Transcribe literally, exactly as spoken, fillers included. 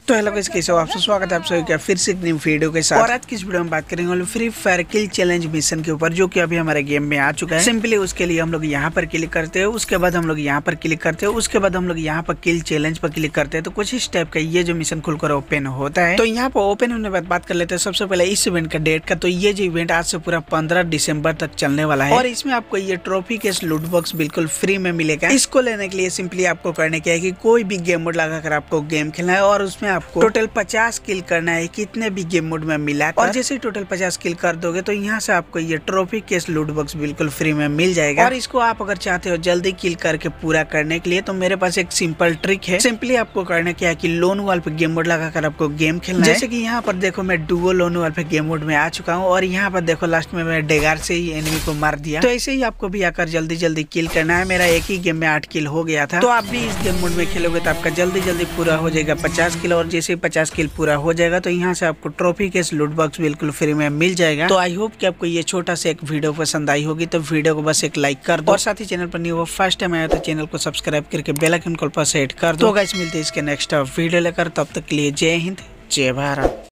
तो hello guys, कैसे हो आप सब। स्वागत है आप सभी का फिर से एक नई वीडियो के साथ। और आज की इस वीडियो में बात करेंगे Free Fire kill challenge mission के ऊपर, जो कि अभी हमारे गेम में आ चुका है। सिंपली उसके लिए हम लोग यहाँ पर क्लिक करते हैं, उसके बाद हम लोग यहाँ पर क्लिक करते हैं, उसके बाद हम लोग यहाँ पर किल चैलेंज पर क्लिक करते हैं। तो कुछ इस टाइप का ये जो मिशन खुलकर ओपन होता है। तो यहाँ पर ओपन होने के बाद बात कर लेते हैं सबसे पहले इस इवेंट का डेट का। तो ये जो इवेंट आज से पूरा पंद्रह दिसंबर तक चलने वाला है और इसमें आपको ये ट्रॉफी के लूट बॉक्स बिल्कुल फ्री में मिलेगा। इसको लेने के लिए सिंपली आपको करने क्या है कि कोई भी गेम मोड लगाकर आपको गेम खेलना है और उसमें आपको टोटल पचास किल करना है, कितने भी गेम मोड में मिला। और जैसे टोटल पचास किल कर दोगे तो यहाँ से आपको ये ट्रॉफी केस लूट बॉक्स बिल्कुल फ्री में मिल जाएगा। और इसको आप अगर चाहते हो जल्दी किल करके पूरा करने के लिए तो मेरे पास एक सिंपल ट्रिक है। सिंपली आपको करना क्या है कि लोन वॉल पे गेम मोड लगाकर आपको गेम खेलना है। जैसे कि यहाँ पर देखो मैं डुओ लोन वॉल पे गेम मोड में आ चुका हूँ और यहाँ पर देखो लास्ट में मैं डेगार से ही एनिमी को मार दिया। तो ऐसे ही आपको भी आकर जल्दी जल्दी किल करना है। मेरा एक ही गेम में आठ किल हो गया था। तो आप भी इस गेम मोड में खेलोगे तो आपका जल्दी जल्दी पूरा हो जाएगा पचास किल। और जैसे पचास किल पूरा हो जाएगा तो यहाँ से आपको ट्रॉफी के लूट बॉक्स बिल्कुल फ्री में मिल जाएगा। तो आई होप कि आपको ये छोटा सा एक वीडियो पसंद आई होगी। तो वीडियो को बस एक लाइक कर दो और साथ ही चैनल पर न्यू हो फर्स्ट टाइम आया तो चैनल को सब्सक्राइब करके बेल आइकन कॉल पर सेट कर दो। तो गाइस मिलते हैं इसके नेक्स्ट वीडियो लेकर, तब तक के लिए जय हिंद जय भारत।